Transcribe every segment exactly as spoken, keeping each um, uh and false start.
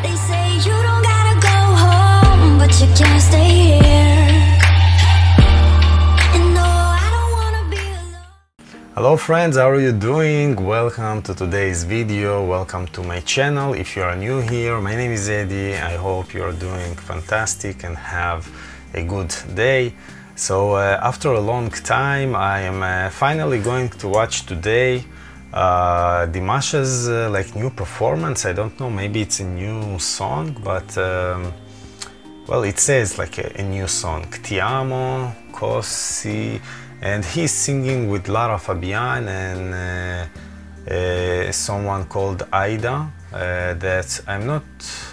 They say you don't gotta go home, but you can't stay here. And no, I don't wanna be alone. Hello friends, how are you doing? Welcome to today's video. Welcome to my channel. If you are new here, my name is Eddie. I hope you are doing fantastic and have a good day. So uh, after a long time, I am uh, finally going to watch today uh, Dimash's uh, like new performance. I don't know, maybe it's a new song, but um, well, it says like a, a new song, Ti amo, così, and he's singing with Lara Fabian and uh, uh, someone called Aida. Uh, that I'm not,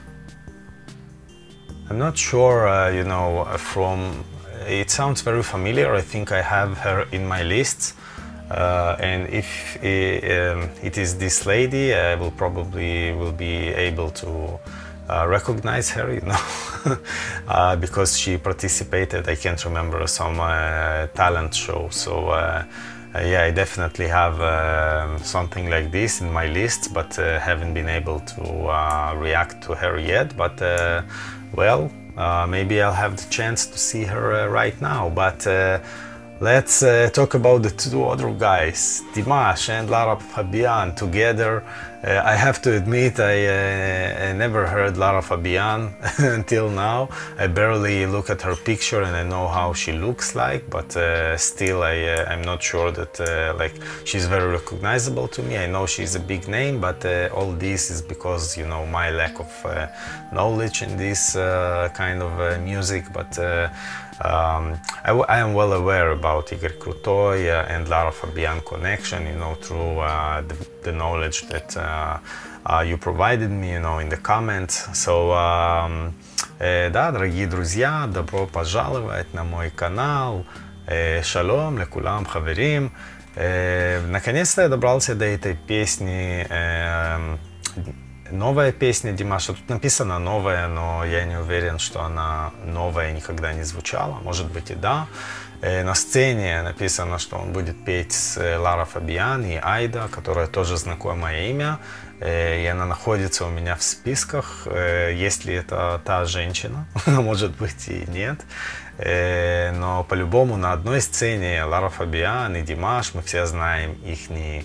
I'm not sure, uh, you know, from. It sounds very familiar. I think I have her in my list, uh, and if it, um, it is this lady, I will probably will be able to uh, recognize her, you know, uh, because she participated. I can't remember some uh, talent show. So uh, uh, yeah, I definitely have uh, something like this in my list, but uh, haven't been able to uh, react to her yet. But uh, well. Uh, maybe I'll have the chance to see her uh, right now, but uh, let's uh, talk about the two other guys, Dimash and Lara Fabian together. Uh, I have to admit, I, uh, I never heard Lara Fabian until now. I barely look at her picture and I know how she looks like, but uh, still I, uh, I'm not sure that uh, like she's very recognizable to me. I know she's a big name, but uh, all this is because, you know, my lack of uh, knowledge in this uh, kind of uh, music. But uh, um, I, I am well aware about Igor Krutoy uh, and Lara Fabian connection, you know, through uh, the, the knowledge that uh, Uh, uh, you provided me, you know, in the comments. So, um, э, да, дорогие друзья, добро пожаловать на мой канал. Э, шалом лекулам хаверим. Э, Наконец-то я добрался до этой песни. Э, новая песня Димаша. Тут написано новая, но я не уверен, что она новая, никогда не звучала. Может быть и да. На сцене написано, что он будет петь с Лара Фабиан и Айда, которая тоже знакомое имя, и она находится у меня в списках. Если это та женщина, может быть и нет, но по-любому на одной сцене Лара Фабиан и Димаш, мы все знаем ихний,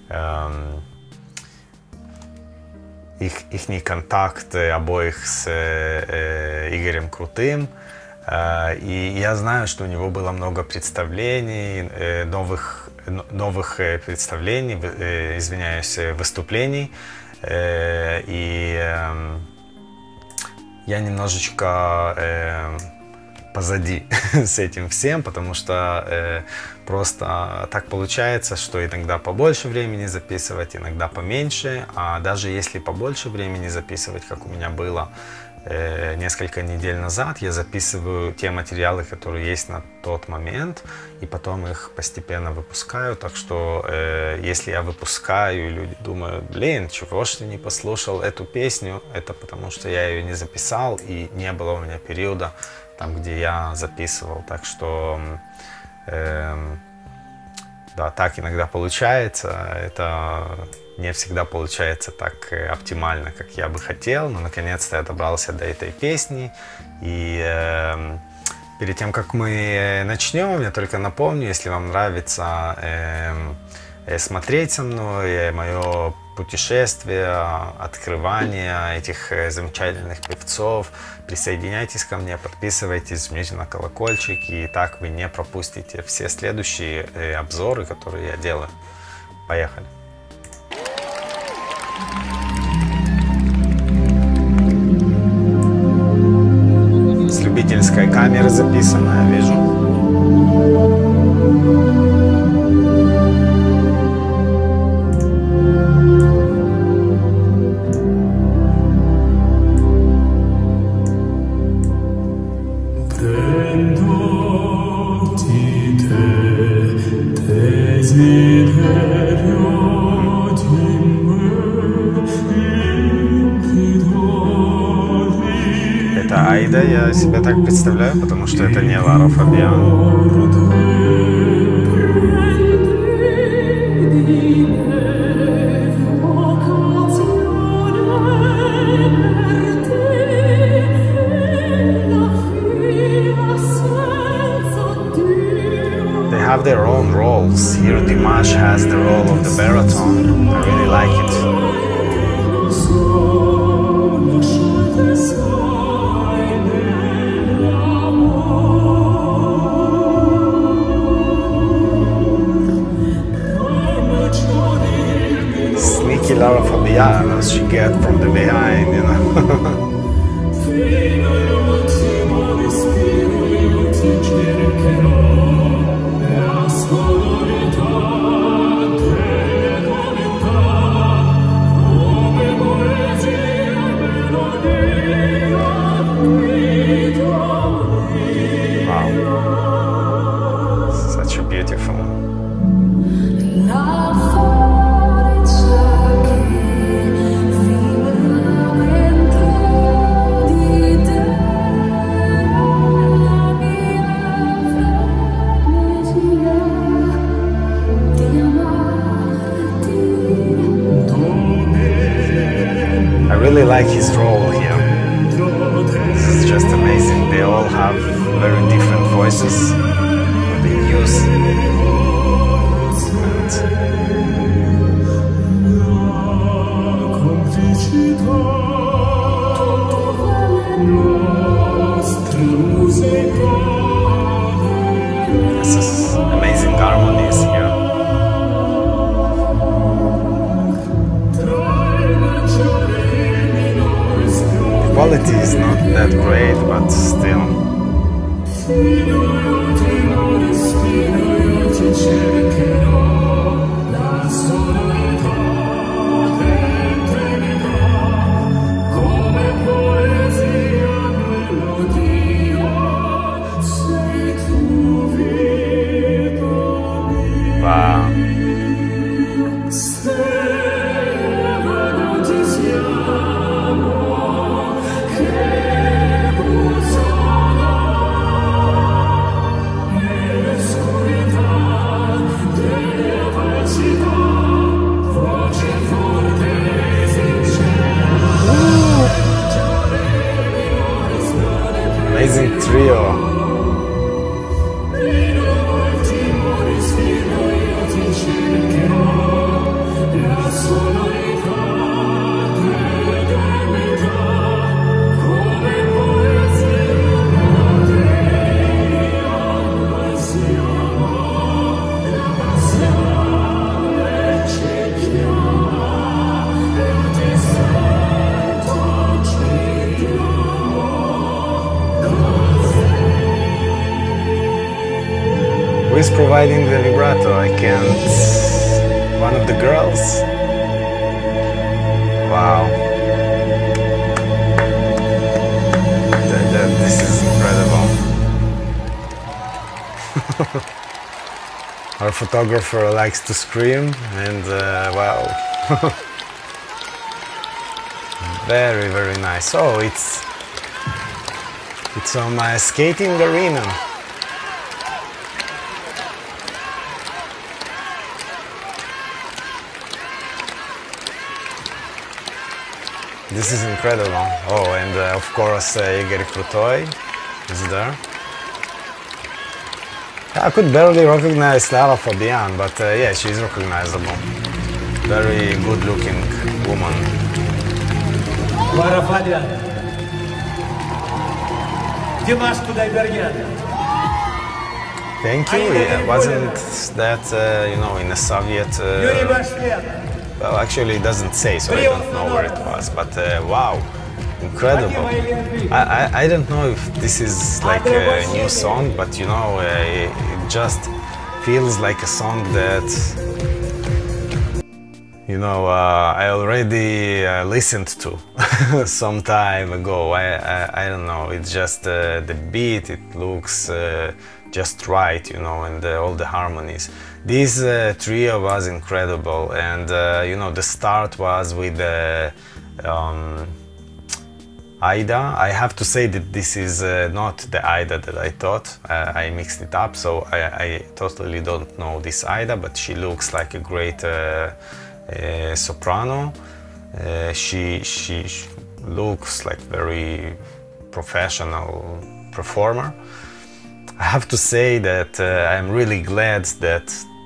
их, ихний контакт обоих с Игорем Крутым. И я знаю, что у него было много представлений, новых, новых представлений, извиняюсь, выступлений. И я немножечко позади с этим всем, потому что просто так получается, что иногда побольше времени записывать, иногда поменьше. А даже если побольше времени записывать, как у меня было несколько недель назад, я записываю те материалы, которые есть на тот момент, и потом их постепенно выпускаю. Так что э, если я выпускаю, и люди думают, блин, чего ж ты не послушал эту песню, это потому что я ее не записал, и не было у меня периода, там, где я записывал. Так что э, да, так иногда получается. Это не всегда получается так оптимально, как я бы хотел, но наконец-то я добрался до этой песни. И э, перед тем, как мы начнем, я только напомню, если вам нравится э, э, смотреть со мной мое путешествие, открывание этих замечательных певцов, присоединяйтесь ко мне, подписывайтесь, жмите на колокольчик, и так вы не пропустите все следующие э, обзоры, которые я делаю. Поехали! С любительской камеры записано, я вижу. Это Айда, я себя так представляю, потому что это не Лара Фабиан. have their own roles. Here Dimash has the role of the baritone. I really like it. Sneaky Lara Fabian, as she get from the behind, you know. I really like his role here. This is just amazing. They all have very different voices that they use. And this is amazing harmonies here. Quality is not that great, but still. Wow. Amazing trio. Who is providing the vibrato? I can't... One of the girls? Wow. That, that, this is incredible. Our photographer likes to scream and uh, wow. Very, very nice. Oh, it's... It's on my skating arena. This is incredible. Oh, and uh, of course uh, Igor Krutoy is there. I could barely recognize Lara Fabian, but uh, yeah, she's recognizable. Very good-looking woman. Lara Fabian. Dimash Kudaibergen. Thank you. Yeah, wasn't that uh, you know, in the Soviet? Uh, Well, actually, it doesn't say, so I don't know where it was. But uh, wow, incredible! I, I I don't know if this is like a new song, but you know, uh, it, it just feels like a song that you know uh, I already uh, listened to some time ago. I, I I don't know. It's just uh, the beat. It looks uh, just right, you know, and uh, all the harmonies. This uh, trio was incredible, and uh, you know, the start was with the um, Aida. I have to say that this is uh, not the Aida that I thought. Uh, I mixed it up, so I, I totally don't know this Aida, but she looks like a great uh, uh, soprano. Uh, she, she looks like very professional performer. I have to say that uh, I'm really glad that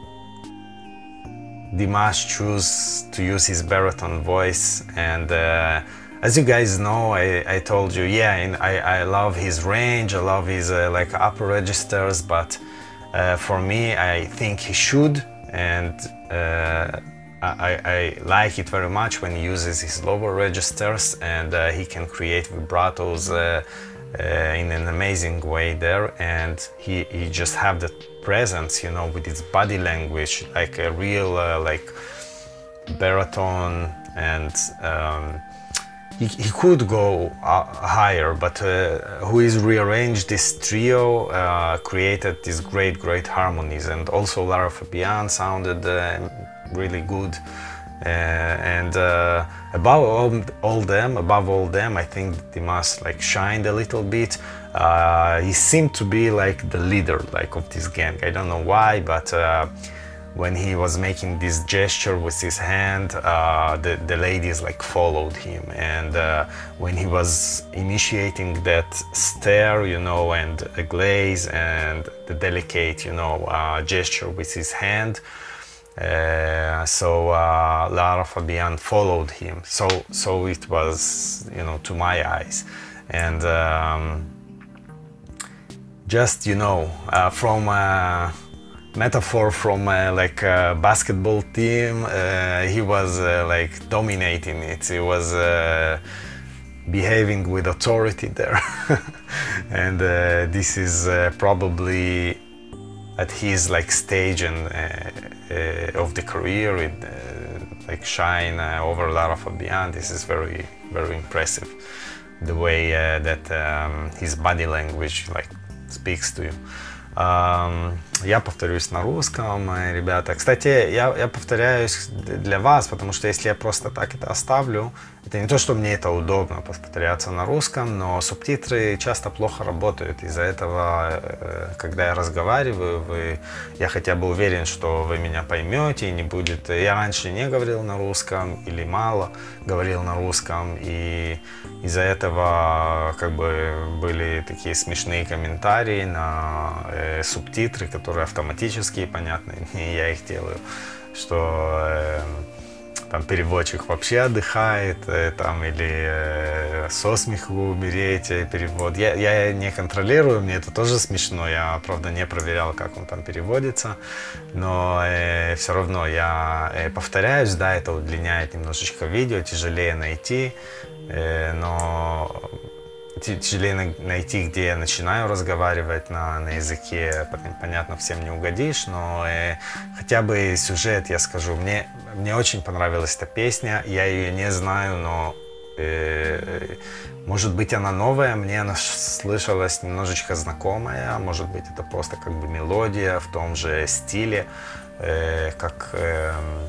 Dimash chose to use his baritone voice, and uh, as you guys know, I, I told you, yeah, and I, I love his range, I love his uh, like upper registers, but uh, for me, I think he should, and uh, I, I like it very much when he uses his lower registers, and uh, he can create vibratos uh, uh, in an amazing way there, and he, he just have the presence, you know, with his body language, like a real uh, like baritone, and um, he, he could go uh, higher, but uh, who is rearranged this trio uh, created these great great harmonies, and also Lara Fabian sounded uh, really good. Uh, and uh, above all, all them, above all them, I think Dimash like shined a little bit. Uh, he seemed to be like the leader, like of this gang. I don't know why, but uh, when he was making this gesture with his hand, uh, the the ladies like followed him. And uh, when he was initiating that stare, you know, and a glaze and the delicate, you know, uh, gesture with his hand. Uh, so uh, Lara Fabian followed him, so so it was, you know, to my eyes, and um, just, you know, uh, from a metaphor from uh, like a basketball team, uh, he was uh, like dominating it. He was uh, behaving with authority there, and uh, this is uh, probably at his like stage and uh, uh, of the career, it uh, like shine uh, over Lara Fabian. This is very very impressive, the way uh, that um, his body language like speaks to you. Um, я повторюсь на русском, ребята. Кстати, я, я повторяюсь для вас, потому что если я просто так это оставлю, это не то, что мне это удобно повторяться на русском, но субтитры часто плохо работают. Из-за этого, когда я разговариваю, вы, я хотя бы уверен, что вы меня поймете и не будет. Я раньше не говорил на русском или мало говорил на русском, и из-за этого как бы были такие смешные комментарии на э, субтитры, которые автоматически понятны, не я их делаю, что э, там переводчик вообще отдыхает, э, там, или э, со смеху умереть, перевод. Я, я не контролирую, мне это тоже смешно, я, правда, не проверял, как он там переводится, но э, все равно я э, повторяюсь, да, это удлиняет немножечко видео, тяжелее найти, э, но тяжелее найти, где я начинаю разговаривать на, на языке, понятно, всем не угодишь, но э, хотя бы сюжет я скажу. Мне, мне очень понравилась эта песня, я ее не знаю, но э, может быть она новая, мне она слышалась немножечко знакомая, может быть это просто как бы мелодия в том же стиле, э, как э,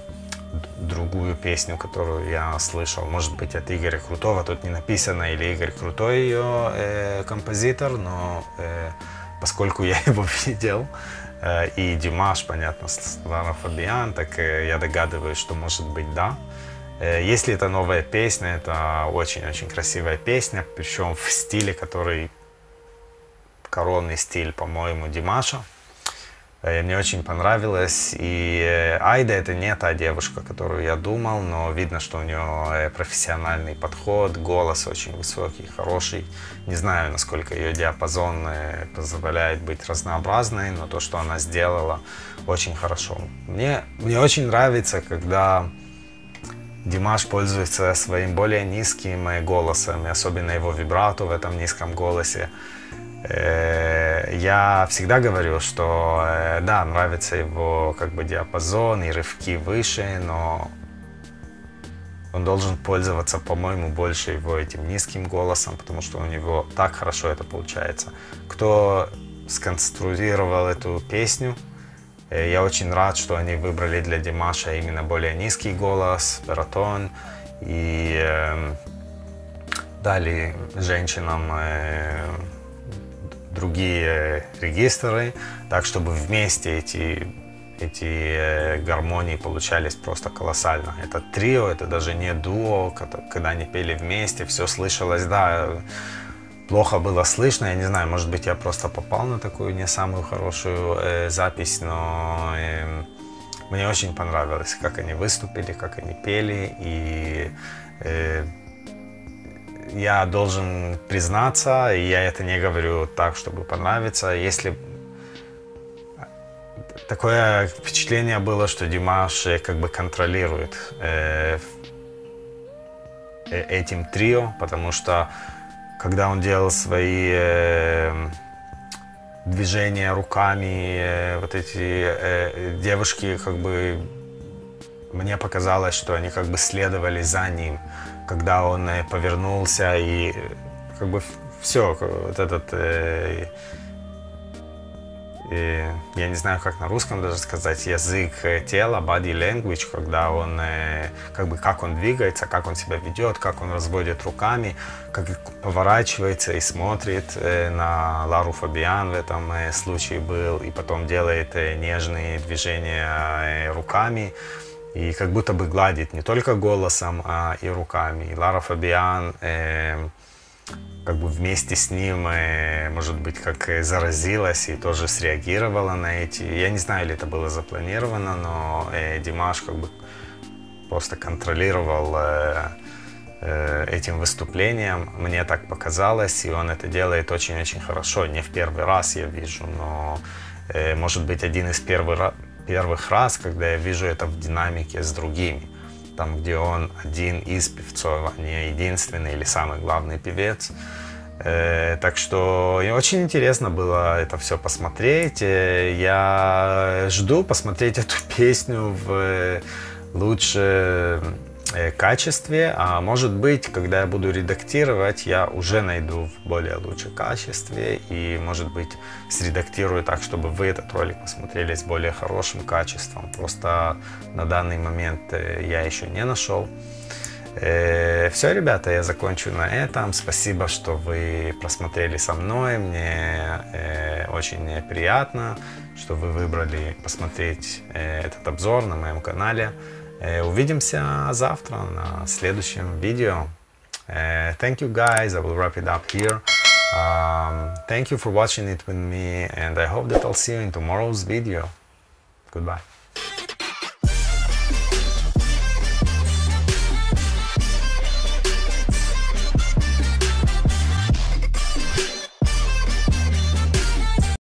другую песню, которую я слышал, может быть, от Игоря Крутого. Тут не написано, или Игорь Крутой ее э, композитор, но э, поскольку я его видел, э, и Димаш, понятно, с Лара Фабиан, так э, я догадываюсь, что может быть да. Э, если это новая песня, это очень-очень красивая песня, причем в стиле, который коронный стиль, по-моему, Димаша. Мне очень понравилось, и Айда это не та девушка, которую я думал, но видно, что у нее профессиональный подход, голос очень высокий, хороший. Не знаю, насколько ее диапазон позволяет быть разнообразной, но то, что она сделала, очень хорошо. Мне, мне очень нравится, когда Димаш пользуется своим более низким голосом, и особенно его вибрато в этом низком голосе. Я всегда говорю, что да, нравится его как бы диапазон и рывки выше, но он должен пользоваться, по-моему, больше его этим низким голосом, потому что у него так хорошо это получается. Кто сконструировал эту песню, я очень рад, что они выбрали для Димаша именно более низкий голос, баритон, и э, дали женщинам э, другие регистры, так чтобы вместе эти, эти э, гармонии получались просто колоссально. Это трио, это даже не дуо, когда они пели вместе, все слышалось, да, плохо было слышно. Я не знаю, может быть, я просто попал на такую не самую хорошую э, запись, но э, мне очень понравилось, как они выступили, как они пели. И э, я должен признаться, и я это не говорю так, чтобы понравиться, если такое впечатление было, что Димаш э, как бы контролирует э, этим трио, потому что когда он делал свои э, движения руками, э, вот эти э, девушки, как бы, мне показалось, что они как бы следовали за ним, когда он э, повернулся и как бы все, вот этот, э, э, я не знаю, как на русском даже сказать, язык тела, body language, когда он, э, как бы, как он двигается, как он себя ведет, как он разводит руками, как поворачивается и смотрит э, на Лару Фабиан в этом э, случае был, и потом делает э, нежные движения э, руками, и как будто бы гладит не только голосом, а и руками. И Лара Фабиан э, как бы вместе с ним, э, может быть, как э, заразилась и тоже среагировала на эти. Я не знаю, или это было запланировано, но э, Димаш как бы просто контролировал э, э, этим выступлением. Мне так показалось, и он это делает очень-очень хорошо. Не в первый раз я вижу, но э, может быть один из первых раз. первых раз, когда я вижу это в динамике с другими, там, где он один из певцов, а не единственный или самый главный певец. Э, так что очень интересно было это все посмотреть. Э, я жду посмотреть эту песню в лучшем качестве, а может быть, когда я буду редактировать, я уже найду в более лучшем качестве и, может быть, средактирую так, чтобы вы этот ролик посмотрели с более хорошим качеством. Просто на данный момент я еще не нашел. Все, ребята, я закончу на этом. Спасибо, что вы просмотрели со мной. Мне очень приятно, что вы выбрали посмотреть этот обзор на моем канале. Увидимся завтра на следующем видео. Uh, thank you guys, I will wrap it up here. Um, thank you for watching it with me, and I hope that I'll see you in tomorrow's video. Goodbye.